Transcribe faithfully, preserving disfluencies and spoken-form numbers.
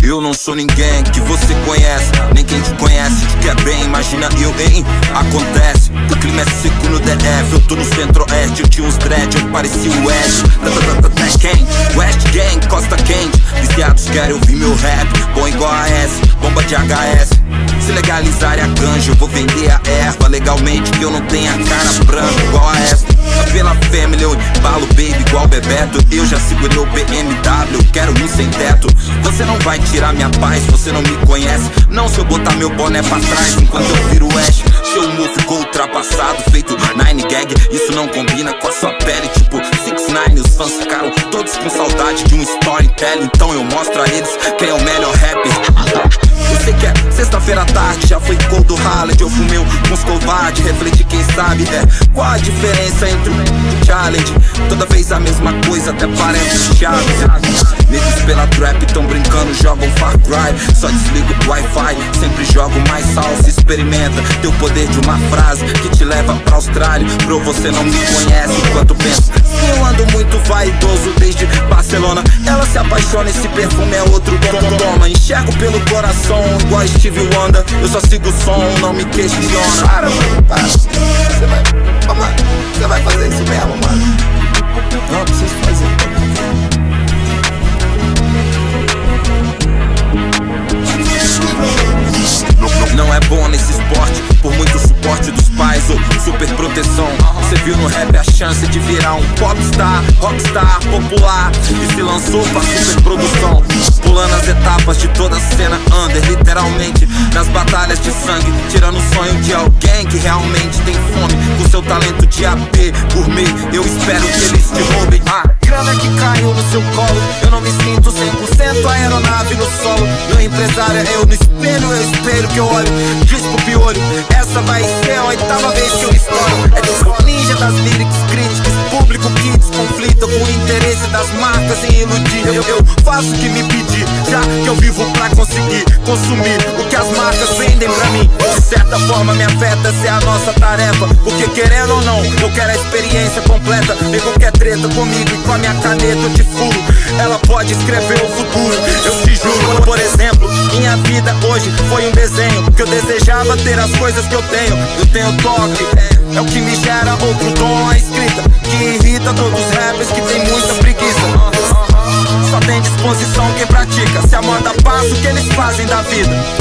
Eu não sou ninguém que você conhece, nem quem te conhece te quer bem. Imagina eu, hein? Acontece, o clima é seco no D F. Eu tô no centro-oeste, eu tinha uns dread, eu parecia o Ed. Quem? West Gang, Costa Quente. Viciados querem ouvir meu rap, bom igual a S, bomba de H S. Se legalizarem a ganja, eu vou vender a erva legalmente, que eu não tenho a cara branca igual a essa. Pela family eu embalo baby igual Bebeto. Eu já segurei o B M W, quero um sem teto. Você não vai tirar minha paz, você não me conhece. Não se eu botar meu boné pra trás enquanto eu viro Ash. Show meu ficou ultrapassado, feito nine gag. Isso não combina com a sua pele, tipo six nine. Os fãs ficaram todos com saudade de um storytelling. Então eu mostro a eles quem é o melhor rapper. Eu sei que é sexta-feira à tarde, já foi gol do Haaland. Eu fumei uns covardes, refleti quem sabe é, qual a diferença entre o challenge. Toda vez a mesma coisa, até parece chave. Negros pela trap tão brincando, jogam Far Cry. Só desligo o Wi-Fi, sempre jogo mais salsa. Experimenta teu poder de uma frase que te leva pra Austrália. Bro, você não me conhece enquanto pensa. Eu ando muito vaidoso desde Barcelona. Ela se apaixona, esse perfume é outro toma. Enxergo pelo coração igual Steve Wonder. Eu só sigo o som, não me questiona. Para, mano, para. Você vai, mano, você vai fazer isso mesmo, mano? Não, preciso fazer. Não é bom nesse esporte, por muito suporte dos pais ou super proteção. Você viu no rap a chance de virar um popstar, rockstar, popular, e se lançou pra super produção, pulando as etapas de toda a cena under, literalmente nas batalhas de sangue, tirando o sonho de alguém que realmente tem fome. Com seu talento de A P, gourmet, eu espero que eles te roubem. A grana que caiu no seu colo, eu não me sinto cem por cento aeronave no solo. Meu empresário é eu no espelho, eu espelho que eu olho. Diz pro piolho, essa vai ser a oitava vez que eu estouro. É tipo ninja das lyrics críticas, público que desconflita com o interesse das marcas em iludir. Eu, eu faço o que me pedir, já que eu vivo pra conseguir consumir o que as marcas vendem pra mim. De certa forma me afeta, essa é a nossa tarefa, porque querendo ou não, eu quero a experiência completa. Vem qualquer treta comigo e com a minha caneta eu te furo. Ela pode escrever o futuro, eu te juro. Por exemplo, minha vida hoje foi um desenho, que eu desejava ter as coisas que eu tenho. Eu tenho toque, é, é o que me gera outro tom. A escrita que irrita todos os rappers que tem muita preguiça. Só tem disposição quem pratica, se a moda passa o que eles fazem da vida.